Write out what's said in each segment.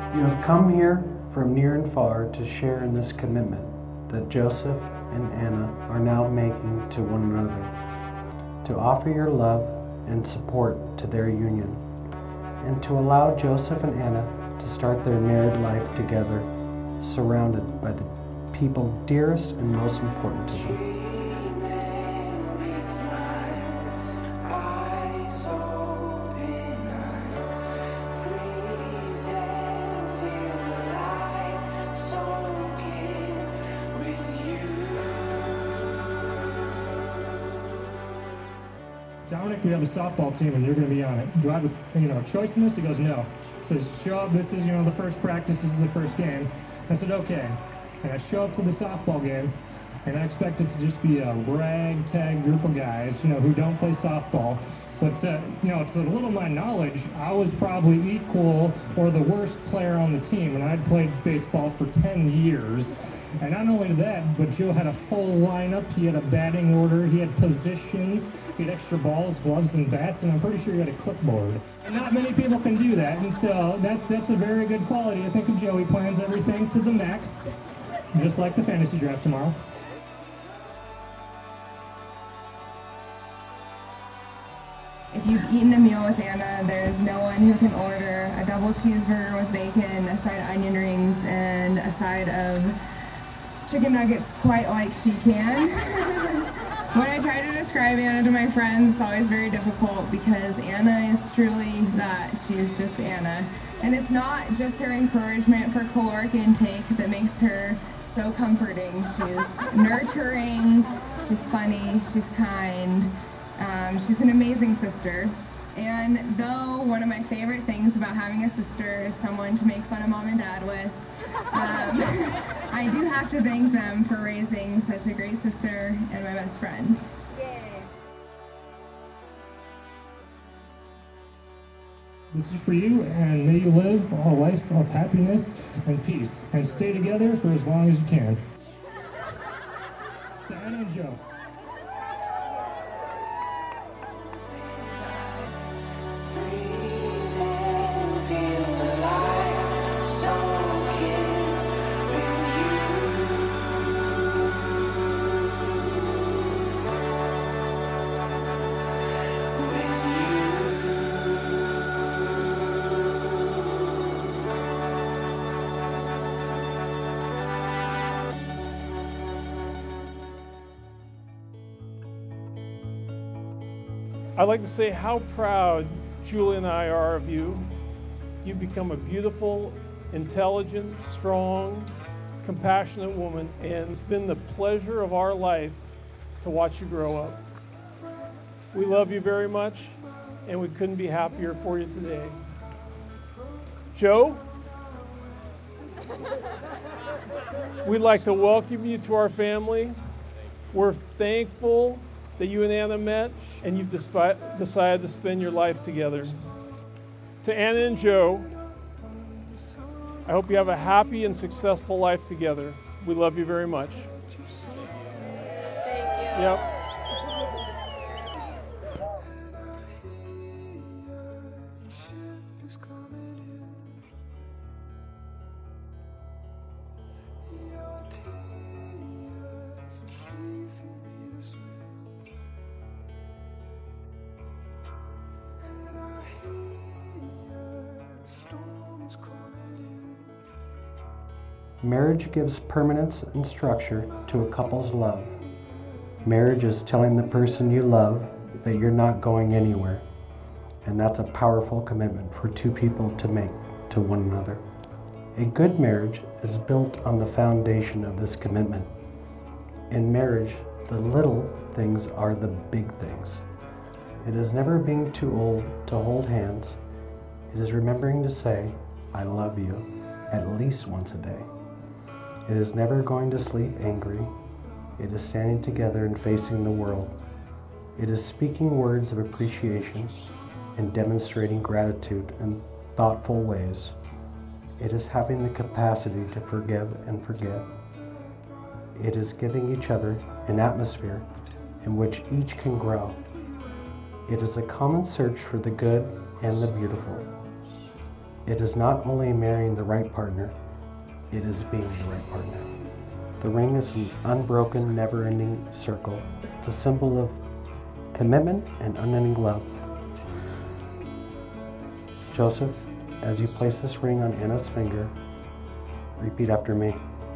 You have come here from near and far to share in this commitment that Joseph and Anna are now making to one another, to offer your love and support to their union, and to allow Joseph and Anna to start their married life together, surrounded by the people dearest and most important to them. Dominic, we have a softball team and you're going to be on it. Do I have a choice in this? He goes, no. Says, show up, this is, the first practice, this is the first game. I said, okay. And I show up to the softball game, and I expect it to just be a ragtag group of guys, who don't play softball. But, to the little of my knowledge, I was probably equal or the worst player on the team, and I'd played baseball for 10 years. And not only that, but Joe had a full lineup. He had a batting order, he had positions, he had extra balls, gloves, and bats, and I'm pretty sure he had a clipboard. And not many people can do that, and so that's a very good quality. I think of Joe. He plans everything to the max, just like the fantasy draft tomorrow. If you've eaten a meal with Anna, there's no one who can order a double cheeseburger with bacon, a side of onion rings, and a side of chicken nuggets quite like she can. When I try to describe Anna to my friends, it's always very difficult because Anna is truly that. She's just Anna. And it's not just her encouragement for caloric intake that makes her so comforting. She's nurturing, she's funny, she's kind, she's an amazing sister. And though one of my favorite things about having a sister is someone to make fun of mom and dad with, I do have to thank them for raising such a great sister and my best friend. Yay. This is for you, and may you live a life of happiness and peace, and stay together for as long as you can. To Anna and Joe. I'd like to say how proud Julie and I are of you. You've become a beautiful, intelligent, strong, compassionate woman, and it's been the pleasure of our life to watch you grow up. We love you very much, and we couldn't be happier for you today. Joe, we'd like to welcome you to our family. We're thankful that you and Anna met, and you've decided to spend your life together. To Anna and Joe, I hope you have a happy and successful life together. We love you very much. Thank you. Yep. Marriage gives permanence and structure to a couple's love. Marriage is telling the person you love that you're not going anywhere, and that's a powerful commitment for two people to make to one another. A good marriage is built on the foundation of this commitment. In marriage, the little things are the big things. It is never being too old to hold hands. It is remembering to say, "I love you," at least once a day. It is never going to sleep angry. It is standing together and facing the world. It is speaking words of appreciation and demonstrating gratitude in thoughtful ways. It is having the capacity to forgive and forget. It is giving each other an atmosphere in which each can grow. It is a common search for the good and the beautiful. It is not only marrying the right partner, it is being the right partner. The ring is an unbroken, never-ending circle. It's a symbol of commitment and unending love. Joseph, as you place this ring on Anna's finger, repeat after me.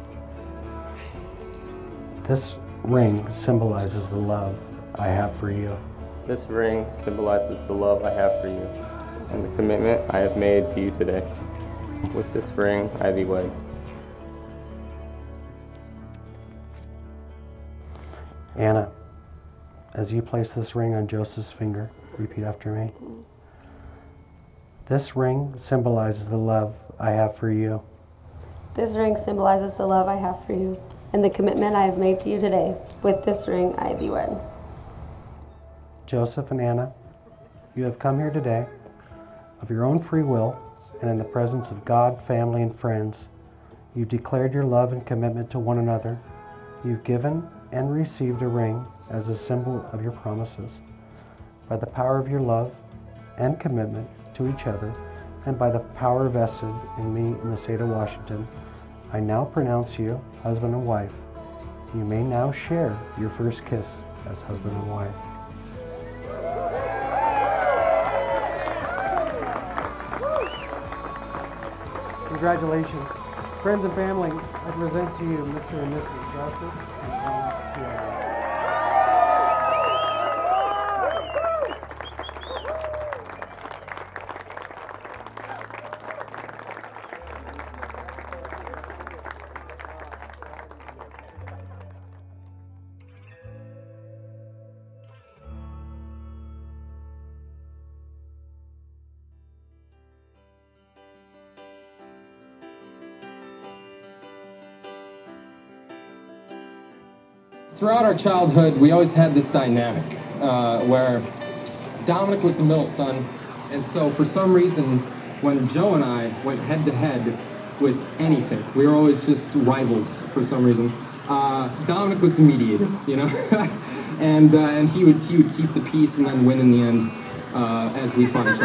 This ring symbolizes the love I have for you. This ring symbolizes the love I have for you and the commitment I have made to you today. With this ring, I thee wed. Anna, as you place this ring on Joseph's finger, repeat after me. This ring symbolizes the love I have for you. This ring symbolizes the love I have for you and the commitment I have made to you today. With this ring, I thee wed. Joseph and Anna, you have come here today of your own free will and in the presence of God, family, and friends. You've declared your love and commitment to one another. You've given and received a ring as a symbol of your promises. By the power of your love and commitment to each other, and by the power vested in me in the state of Washington, I now pronounce you husband and wife. You may now share your first kiss as husband and wife. Congratulations. Friends and family, I present to you Mr. and Mrs. Joseph and Anna Pierre. Throughout our childhood, we always had this dynamic where Dominic was the middle son, and so for some reason, when Joe and I went head-to-head with anything, we were always just rivals for some reason. Dominic was the mediator, you know, and he would keep the peace and then win in the end as we fought each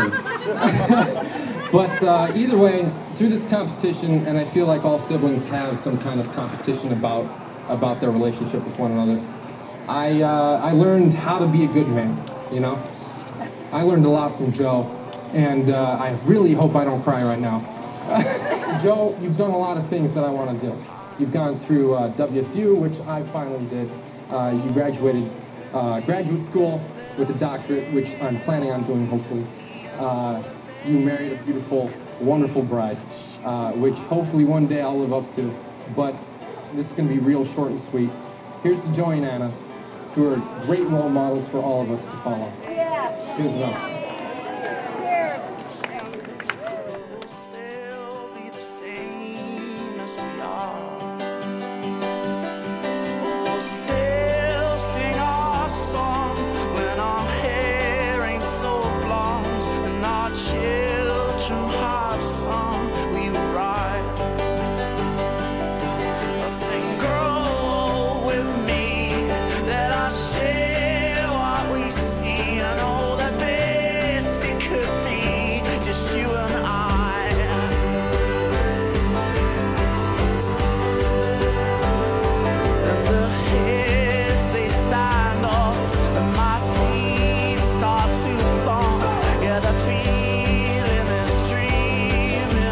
other. But either way, through this competition, and I feel like all siblings have some kind of competition about their relationship with one another, I learned how to be a good man, you know? I learned a lot from Joe, and I really hope I don't cry right now. Joe, you've done a lot of things that I want to do. You've gone through WSU, which I finally did. You graduated graduate school with a doctorate, which I'm planning on doing, hopefully. You married a beautiful, wonderful bride, which hopefully one day I'll live up to. But this is going to be real short and sweet. Here's to Joey and Anna, who are great role models for all of us to follow. Here's love. The feeling is dreaming.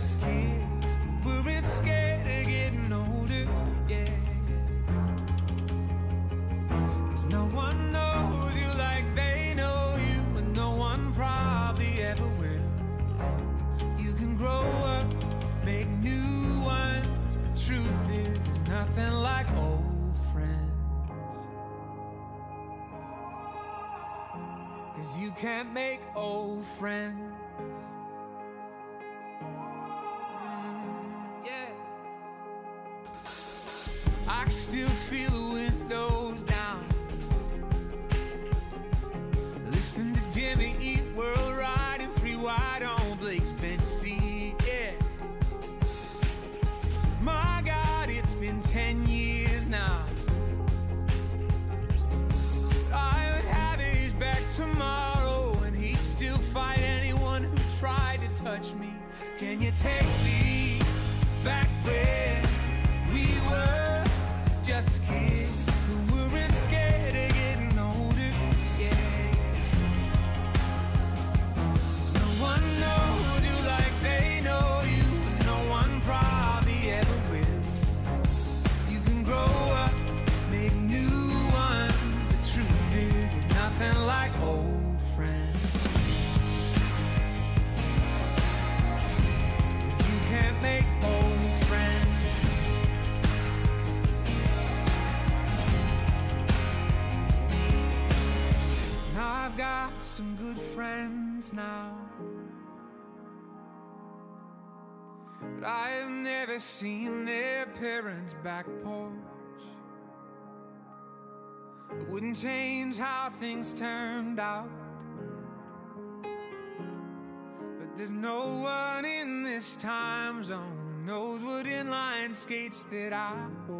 just kids who weren't scared of getting older, yeah. 'Cause no one knows you like they know you, and no one probably ever will. You can grow up, make new ones, but truth is there's nothing like old friends. 'Cause you can't make old friends. I can still feel the windows down, listening to Jimmy Eat World, riding 3 wide on Blake's bench seat, yeah. My God, it's been 10 years now. I would have his back tomorrow, and he'd still fight anyone who tried to touch me. Can you take me back when we were just kids who weren't scared of getting older, yeah. 'Cause no one knows you like they know you, and no one probably ever will. You can grow up, make new ones, the truth is there's nothing like old friends. 'Cause you can't make old friends. I've got some good friends now, but I've never seen their parents' back porch. It wouldn't change how things turned out, but there's no one in this time zone who knows what inline skates that I wore.